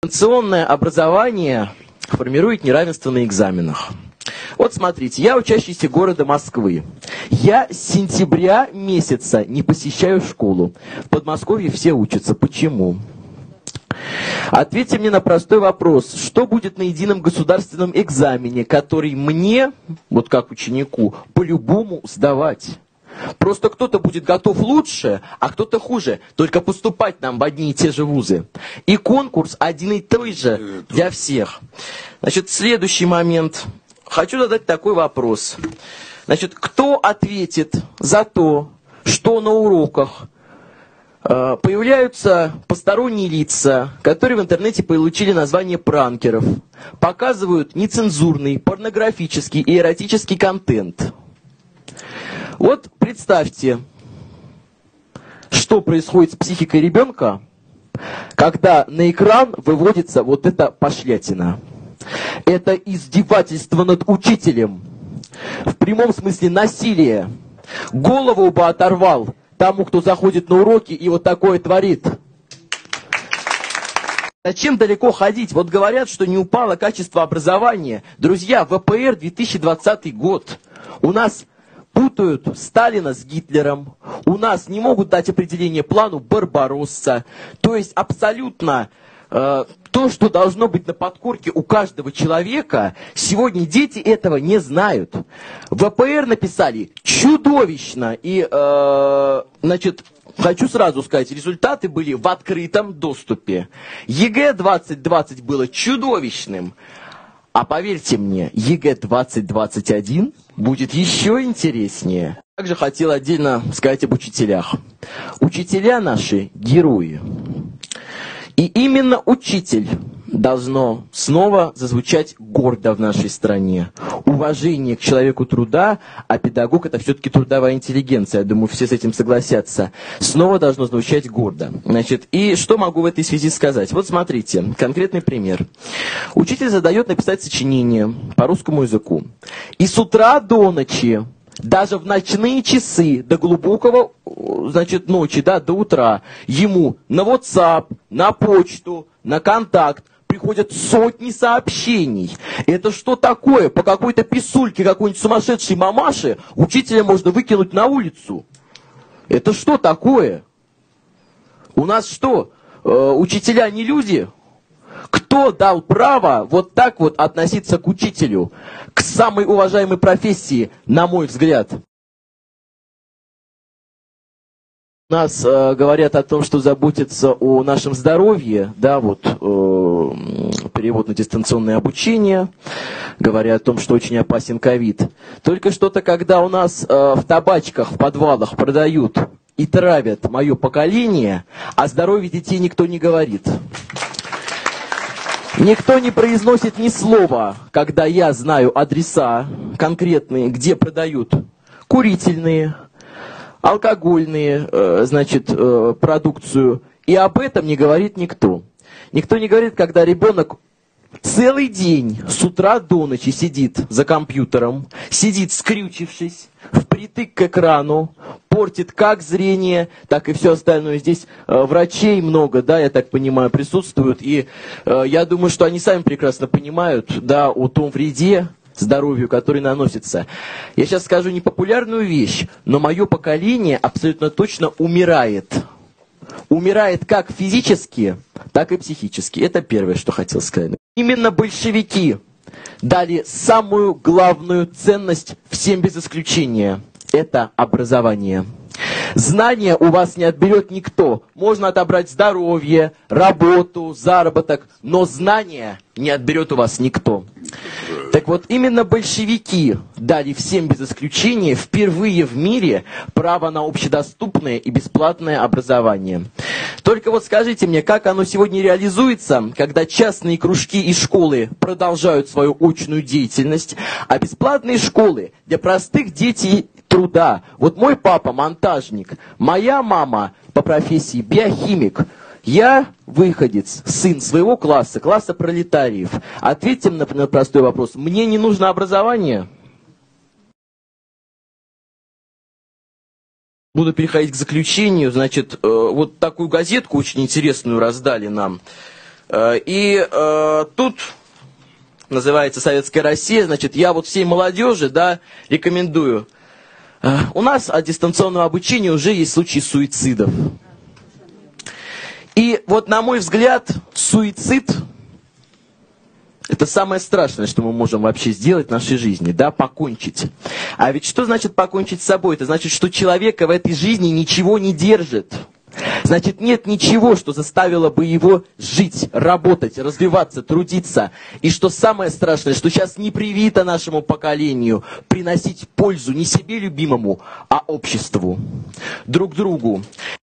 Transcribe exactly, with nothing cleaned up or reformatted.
Дистанционное образование формирует неравенство на экзаменах. Вот смотрите, я учащийся города Москвы. Я с сентября месяца не посещаю школу. В Подмосковье все учатся. Почему? Ответьте мне на простой вопрос. Что будет на едином государственном экзамене, который мне, вот как ученику, по-любому сдавать? Просто кто-то будет готов лучше, а кто-то хуже. Только поступать нам в одни и те же вузы. И конкурс один и той же для всех. Значит, следующий момент. Хочу задать такой вопрос. Значит, кто ответит за то, что на уроках э, появляются посторонние лица, которые в интернете получили название пранкеров, показывают нецензурный, порнографический и эротический контент? Вот представьте, что происходит с психикой ребенка, когда на экран выводится вот эта пошлятина. Это издевательство над учителем. В прямом смысле насилие. Голову бы оторвал тому, кто заходит на уроки и вот такое творит. Зачем далеко ходить? Вот говорят, что не упало качество образования. Друзья, вэ пэ эр две тысячи двадцатый год. У нас путают Сталина с Гитлером. У нас не могут дать определение плану Барбаросса. То есть абсолютно э, то, что должно быть на подкорке у каждого человека, сегодня дети этого не знают. вэ пэ эр написали чудовищно. И, э, значит, хочу сразу сказать, результаты были в открытом доступе. е гэ двадцать двадцать было чудовищным. А поверьте мне, е гэ двадцать двадцать один будет еще интереснее. Также хотел отдельно сказать об учителях. Учителя наши герои. И именно учитель должно снова зазвучать гордо в нашей стране. Уважение к человеку труда, а педагог — это все-таки трудовая интеллигенция. Я думаю, все с этим согласятся. Снова должно звучать гордо. Значит, и что могу в этой связи сказать? Вот смотрите, конкретный пример. Учитель задает написать сочинение по русскому языку. И с утра до ночи, даже в ночные часы, до глубокого, значит, ночи, да, до утра, ему на WhatsApp, на почту, на контакт приходят сотни сообщений. Это что такое? По какой-то писульке какой-нибудь сумасшедшей мамаши учителя можно выкинуть на улицу. Это что такое? У нас что, э, учителя не люди? Кто дал право вот так вот относиться к учителю, к самой уважаемой профессии, на мой взгляд? У нас э, говорят о том, что заботятся о нашем здоровье, да, вот э, перевод на дистанционное обучение, говоря о том, что очень опасен ковид. Только что-то, когда у нас э, в табачках, в подвалах продают и травят мое поколение, о здоровье детей никто не говорит. Никто не произносит ни слова, когда я знаю адреса конкретные, где продают курительные, алкогольные, э, значит, э, продукцию. И об этом не говорит никто. Никто не говорит, когда ребенок целый день с утра до ночи сидит за компьютером, сидит скрючившись, впритык к экрану, портит как зрение, так и все остальное. Здесь э, врачей много, да, я так понимаю, присутствуют. И э, я думаю, что они сами прекрасно понимают, да, о том вреде здоровью, который наносится. Я сейчас скажу непопулярную вещь, но мое поколение абсолютно точно умирает. Умирает как физически, так и психически. Это первое, что хотел сказать. Именно большевики дали самую главную ценность всем без исключения. Это образование. Знания у вас не отберет никто. Можно отобрать здоровье, работу, заработок, но знания не отберет у вас никто. Так вот, именно большевики дали всем без исключения впервые в мире право на общедоступное и бесплатное образование. Только вот скажите мне, как оно сегодня реализуется, когда частные кружки и школы продолжают свою очную деятельность, а бесплатные школы для простых детей труда. Вот мой папа монтажник, моя мама по профессии биохимик. Я выходец, сын своего класса, класса пролетариев. Ответьте мне на простой вопрос. Мне не нужно образование? Буду переходить к заключению. Значит, вот такую газетку очень интересную раздали нам. И э, тут называется «Советская Россия». Значит, я вот всей молодежи, да, рекомендую. Э, у нас от дистанционного обучения уже есть случаи суицидов. И вот, на мой взгляд, суицид – это самое страшное, что мы можем вообще сделать в нашей жизни, да, покончить. А ведь что значит покончить с собой? Это значит, что человека в этой жизни ничего не держит. Значит, нет ничего, что заставило бы его жить, работать, развиваться, трудиться. И что самое страшное, что сейчас не привито нашему поколению приносить пользу не себе любимому, а обществу, друг другу.